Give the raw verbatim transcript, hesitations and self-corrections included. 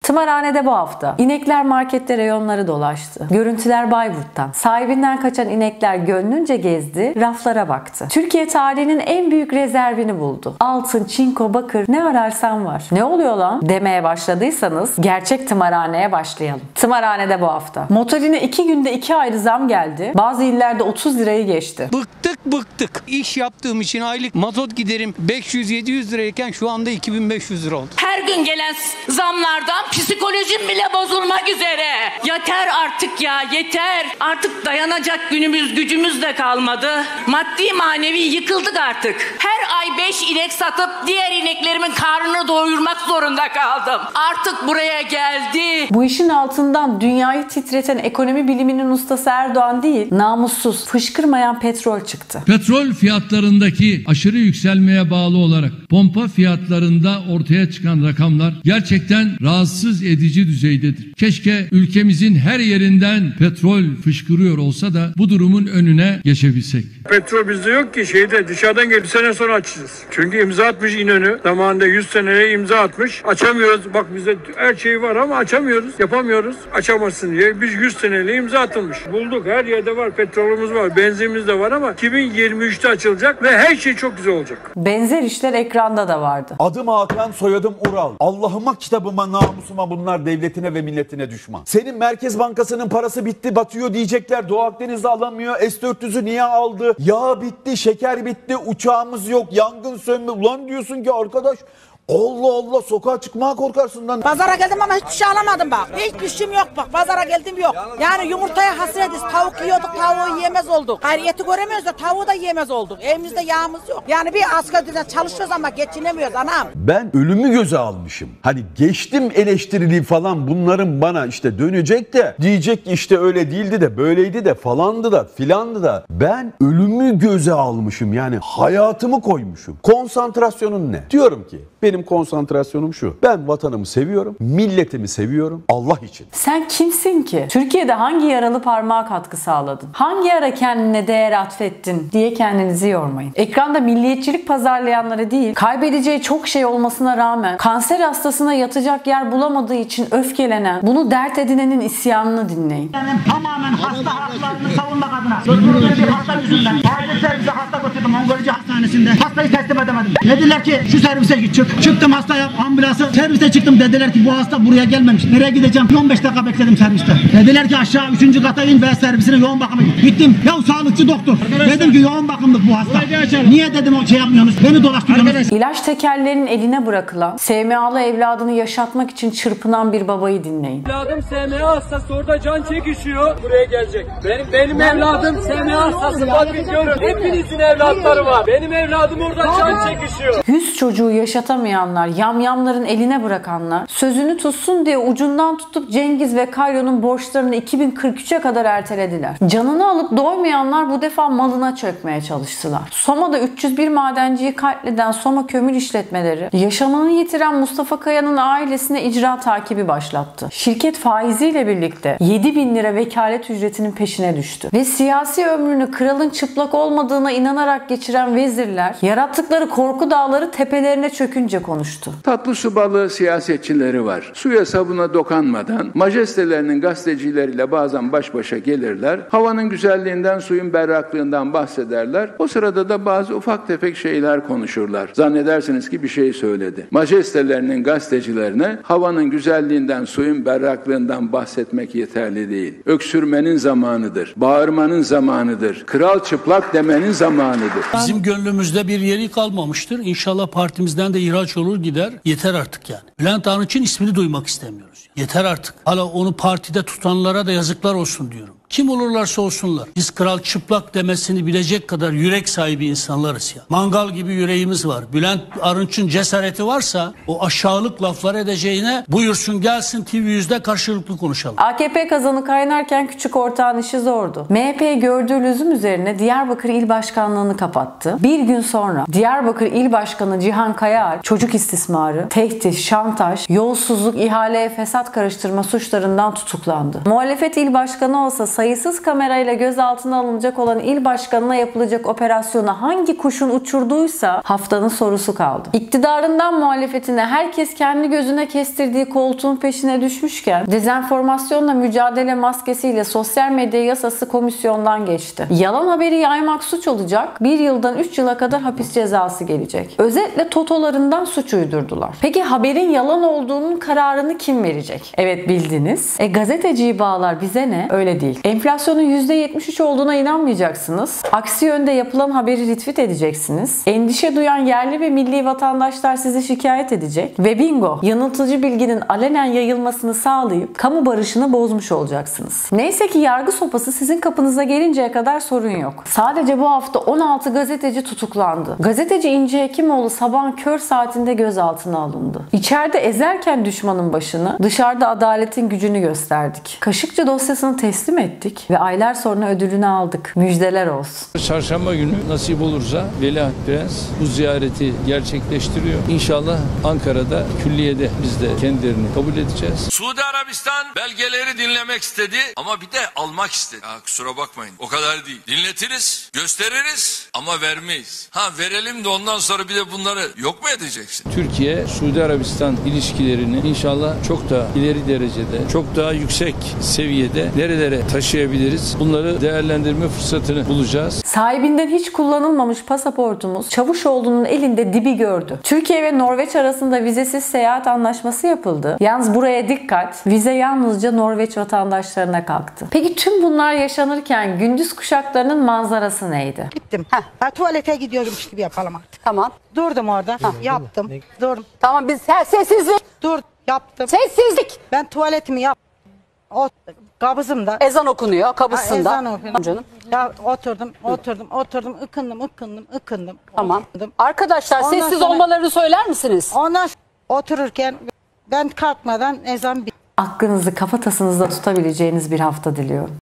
Tımarhanede bu hafta inekler markette reyonları dolaştı. Görüntüler Bayburt'tan. Sahibinden kaçan inekler gönlünce gezdi, raflara baktı. Türkiye tarihinin en büyük rezervini buldu. Altın, çinko, bakır ne ararsan var. Ne oluyor lan demeye başladıysanız gerçek tımarhaneye başlayalım. Tımarhanede bu hafta. Motorine iki günde iki ayrı zam geldi. Bazı illerde otuz lirayı geçti. Bıktık bıktık. İş yaptığım için aylık mazot giderim beş yüz yedi yüz lirayken şu anda iki bin beş yüz lira oldu. Her gün gelen zamlardan psikolojim bile bozulmak üzere. Yeter artık ya, yeter. Artık dayanacak günümüz gücümüz de kalmadı. Maddi manevi yıkıldık artık. Her ay beş inek satıp diğer ineklerimin karnını doyurmak zorunda kaldım. Artık buraya geldi. Bu işin altından dünyayı titreten ekonomi biliminin ustası Erdoğan değil, namussuz, fışkırmayan petrol çıktı. Petrol fiyatlarındaki aşırı yükselmeye bağlı olarak pompa fiyatlarında ortaya çıkan rakamlar gerçekten rahatsız edici düzeydedir. Keşke ülkemizin her yerinden petrol fışkırıyor olsa da bu durumun önüne geçebilsek. Petrol bizde yok ki, şeyde dışarıdan geliyor. Bir sene sonra açacağız. Çünkü imza atmış İnönü. Zamanında yüz seneye imza atmış. Açamıyoruz. Bak bizde her şey var ama açamıyoruz. Yapamıyoruz. Açamazsın diye. Biz yüz seneli imza atılmış. Bulduk. Her yerde var. Petrolümüz var. Benzinimiz de var ama iki bin yirmi üçte açılacak ve her şey çok güzel olacak. Benzer işler ekranda da vardı. Adım Hakan, soyadım Ural. Allah'ıma, kitabıma, namusuma bunlar devletine ve milletine düşman. Senin Merkez Bankası'nın parası bitti, batıyor diyecekler. Doğu Akdeniz'de alamıyor. S dört yüzü niye aldı? Yağ bitti, şeker bitti, uçağımız yok, yangın sönme. Ulan diyorsun ki arkadaş, Allah Allah, sokağa çıkmaya korkarsın lan. Pazara geldim ama hiçbir şey alamadım bak. Hiçbir şeyim yok bak. Pazara geldim yok. Yani yumurtaya hasretiz. Tavuk yiyorduk, tavuğu yiyemez olduk. Hayır, eti göremiyoruz da tavuğu da yiyemez olduk. Evimizde yağımız yok. Yani bir asgari ücretle çalışıyoruz ama geçinemiyoruz anam. Ben ölümü göze almışım. Hani geçtim eleştiriliği falan, bunların bana işte dönecek de diyecek ki işte öyle değildi de böyleydi de falandı da filandı da. Ben ölümü göze almışım, yani hayatımı koymuşum. Konsantrasyonun ne? Diyorum ki benim konsantrasyonum şu: ben vatanımı seviyorum, milletimi seviyorum, Allah için. Sen kimsin ki? Türkiye'de hangi yaralı parmağa katkı sağladın? Hangi ara kendine değer atfettin diye kendinizi yormayın. Ekranda milliyetçilik pazarlayanları değil, kaybedeceği çok şey olmasına rağmen kanser hastasına yatacak yer bulamadığı için öfkelenen, bunu dert edinenin isyanını dinleyin. Benim tamamen hasta haklarını savunmak adına sözümü bir hasta yüzünden aile servise hasta götürdüm Mongolice hastanesinde. Hastayı teslim edemedim. Dediler ki şu servise git çık. Çıktım hastaya, ambulansa servise çıktım, dediler ki bu hasta buraya gelmemiş. Nereye gideceğim? on beş dakika bekledim serviste. Dediler ki aşağı üçüncü kata in ve servisine yoğun bakıma git. Gittim. Ya sağlıkçı doktor. Arkadaşlar, dedim ki yoğun bakımlık bu hasta. Niye dedim o şey yapmıyorsunuz? Beni dolaştırıyorsunuz. İlaç tekerlerinin eline bırakılan, S M A'lı evladını yaşatmak için çırpınan bir babayı dinleyin. Evladım S M A hastası, orada can çekişiyor. Buraya gelecek. Benim benim evladım S M A hastası. Bakın görün. Hepinizin evlatları var. Benim evladım orada can çekişiyor. Yüz çocuğu yaşatamayanlar, yamyamların eline bırakanlar, sözünü tutsun diye ucundan tutup Cengiz ve Kayro'nun borçlarını iki bin kırk üçe kadar ertelediler. Canını alıp doymayanlar bu defa malına çökmeye çalıştılar. Soma'da üç yüz bir madenciyi katleden Soma Kömür İşletmeleri, yaşamını yitiren Mustafa Kaya'nın ailesine icra takibi başlattı. Şirket faiziyle birlikte yedi bin lira vekalet ücretinin peşine düştü. Ve siyasi ömrünü kralın çıplak olmadığına inanarak geçiren vezirler, yarattıkları korku dağları tepelerine çökünce konuştu. Tatlı su balığı siyasetçileri var. Suya sabuna dokanmadan majestelerinin gazetecileriyle bazen baş başa gelirler. Havanın güzelliğinden, suyun berraklığından bahsederler. O sırada da bazı ufak tefek şeyler konuşurlar. Zannedersiniz ki bir şey söyledi. Majestelerinin gazetecilerine havanın güzelliğinden, suyun berraklığından bahsetmek yeterli değil. Öksürmenin zamanıdır. Bağırmanın zamanıdır. Kral çıplak demenin zamanıdır. Bizim gönlümüzde bir yeri kalmamıştır. İnşallah partimizden de ihraç olur gider. Yeter artık yani. Bülent Arınç'ın ismini duymak istemiyoruz. Yeter artık. Hala onu partide tutanlara da yazıklar olsun diyorum. Kim olurlarsa olsunlar. Biz kral çıplak demesini bilecek kadar yürek sahibi insanlarız ya. Mangal gibi yüreğimiz var. Bülent Arınç'ın cesareti varsa o aşağılık laflar edeceğine buyursun gelsin T V yüzde karşılıklı konuşalım. A K P kazanı kaynarken küçük ortağın işi zordu. M H P gördüğü lüzum üzerine Diyarbakır İl Başkanlığı'nı kapattı. Bir gün sonra Diyarbakır İl Başkanı Cihan Kayağar çocuk istismarı, tehdit, şantaj, yolsuzluk, ihaleye fesat karıştırma suçlarından tutuklandı. Muhalefet il başkanı olsa sayısız kamerayla gözaltına alınacak olan il başkanına yapılacak operasyona hangi kuşun uçurduysa haftanın sorusu kaldı. İktidarından muhalefetine herkes kendi gözüne kestirdiği koltuğun peşine düşmüşken dezenformasyonla mücadele maskesiyle sosyal medya yasası komisyondan geçti. Yalan haberi yaymak suç olacak. Bir yıldan üç yıla kadar hapis cezası gelecek. Özetle totolarından suç uydurdular. Peki haberin yalan olduğunun kararını kim verecek? Evet, bildiniz. E gazeteciyi bağlar, bize ne? Öyle değil. Enflasyonun yüzde yetmiş üç olduğuna inanmayacaksınız. Aksi yönde yapılan haberi retweet edeceksiniz. Endişe duyan yerli ve milli vatandaşlar sizi şikayet edecek. Ve bingo, yanıltıcı bilginin alenen yayılmasını sağlayıp kamu barışını bozmuş olacaksınız. Neyse ki yargı sopası sizin kapınıza gelinceye kadar sorun yok. Sadece bu hafta on altı gazeteci tutuklandı. Gazeteci İnce Hekimoğlu sabahın kör saatinde gözaltına alındı. İçeride ezerken düşmanın başını, dışarıda adaletin gücünü gösterdik. Kaşıkçı dosyasını teslim ettik ve aylar sonra ödülünü aldık. Müjdeler olsun. Çarşamba günü nasip olursa Veliaht Prens bu ziyareti gerçekleştiriyor. İnşallah Ankara'da külliyede biz de kendilerini kabul edeceğiz. Suudi Arabistan belgeleri dinlemek istedi ama bir de almak istedi. Ya kusura bakmayın, o kadar değil. Dinletiriz, gösteririz ama vermeyiz. Ha verelim de ondan sonra bir de bunları yok mu edeceksin? Türkiye, Suudi Arabistan ilişkilerini inşallah çok daha ileri derecede, çok daha yüksek seviyede nerelere taşıyabiliriz? Bunları değerlendirme fırsatını bulacağız. Sahibinden hiç kullanılmamış pasaportumuz Çavuşoğlu'nun elinde dibi gördü. Türkiye ve Norveç arasında vizesiz seyahat anlaşması yapıldı. Yalnız buraya dikkat, vize yalnızca Norveç vatandaşlarına kalktı. Peki tüm bunlar yaşanırken gündüz kuşaklarının manzarası neydi? Gittim. Heh. Ha, tuvalete gidiyormuş gibi yapalım artık. Tamam. Durdum orada. Heh. Yaptım. Durdum. Tamam, biz sessizlik. Dur. Yaptım. Sessizlik. Ben tuvaletimi yap. O kabızımda. Ezan okunuyor kabısında. Ha, ezan okunuyor. Canım. Ya oturdum, oturdum, oturdum, ıkındım, ıkındım, ıkındım. Tamam. Oturdum. Arkadaşlar Ondan sessiz sonra- olmalarını söyler misiniz? Ondan sonra otururken ben kalkmadan ezan bitti. Aklınızı kafatasınızda tutabileceğiniz bir hafta diliyorum.